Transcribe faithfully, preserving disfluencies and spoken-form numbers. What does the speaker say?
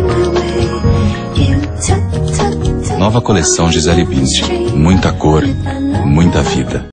Nova coleção Gisele Bündchen. Muita cor, muita vida.